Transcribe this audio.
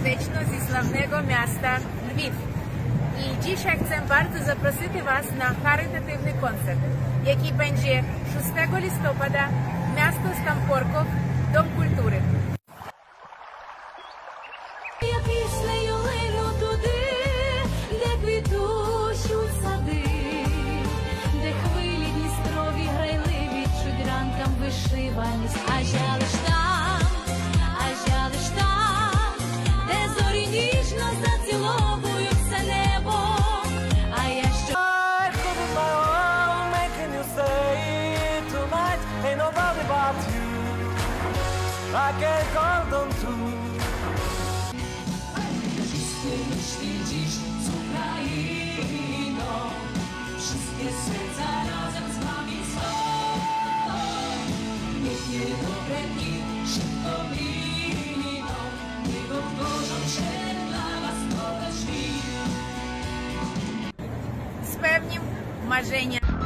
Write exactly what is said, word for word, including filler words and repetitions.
serdeczno zі славnego miasta Lwiw. I dzisiaj chcę bardzo zaprosić Was na charytatywny koncert, jaki będzie szóstego listopada w miasto Стампорков, Дом культури. Я піснею лину туди, де квітущуть сади, де хвилі дністрові грайливі чуть ранкам вишиваність, а я лиш там, а я лиш там, де зорі ніжно заціловують все небо, а я що... I can't hold on to. Myśli dziś z Ukrainą, wszystkie serca razem z Wami są. Niech niedobre dni szybko miną, niech otworzą się dla Was nowe drzwi. Spełnię marzenia.